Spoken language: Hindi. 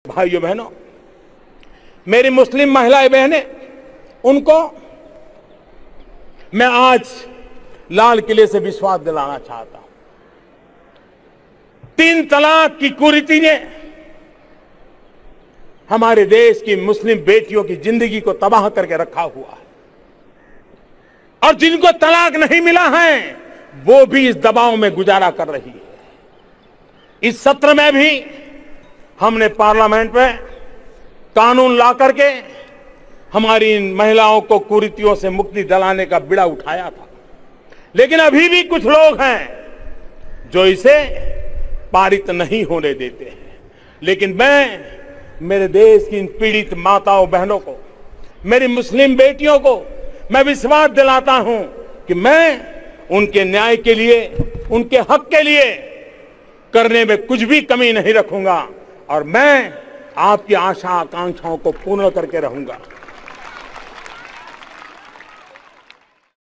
भाइयों बहनों, मेरी मुस्लिम महिलाएं बहनें, उनको मैं आज लाल किले से विश्वास दिलाना चाहता हूं। 3 तलाक की कुरीति ने हमारे देश की मुस्लिम बेटियों की जिंदगी को तबाह करके रखा हुआ है, और जिनको तलाक नहीं मिला है वो भी इस दबाव में गुजारा कर रही है। इस सत्र में भी हमने पार्लियामेंट में कानून ला करके हमारी इन महिलाओं को कुरीतियों से मुक्ति दिलाने का बीड़ा उठाया था, लेकिन अभी भी कुछ लोग हैं जो इसे पारित नहीं होने देते हैं। लेकिन मैं मेरे देश की इन पीड़ित माताओं बहनों को, मेरी मुस्लिम बेटियों को मैं विश्वास दिलाता हूं कि मैं उनके न्याय के लिए, उनके हक के लिए करने में कुछ भी कमी नहीं रखूंगा, और मैं आपकी आशा आकांक्षाओं को पूर्ण करके रहूंगा।